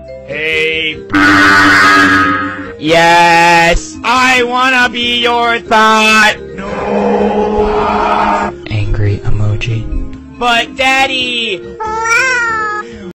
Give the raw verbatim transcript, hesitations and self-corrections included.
Hey. Yes, I wanna be your thought. No. Angry emoji. But Daddy.